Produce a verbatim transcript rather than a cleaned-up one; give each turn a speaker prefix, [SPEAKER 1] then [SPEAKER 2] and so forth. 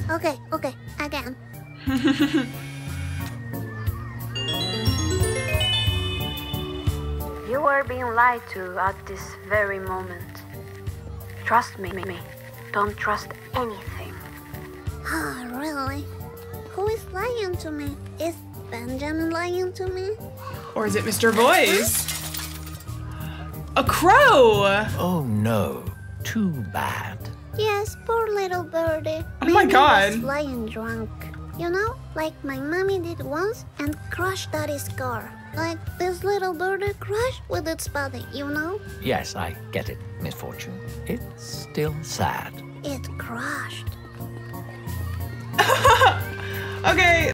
[SPEAKER 1] Okay, okay, again.
[SPEAKER 2] You are being lied to at this very moment. Trust me, me. Don't trust anything.
[SPEAKER 1] Oh, really? Who is lying to me? Is Benjamin lying to me?
[SPEAKER 3] Or is it Mister Voice? A crow!
[SPEAKER 4] Oh no, too bad.
[SPEAKER 1] Yes, poor little birdie.
[SPEAKER 3] Oh my
[SPEAKER 1] Maybe
[SPEAKER 3] God.
[SPEAKER 1] he was flying drunk. You know, like my mommy did once and crushed daddy's car. Like this little birdie crushed with its body, you know?
[SPEAKER 4] Yes, I get it, Misfortune. It's still sad.
[SPEAKER 1] It crushed.
[SPEAKER 3] Okay,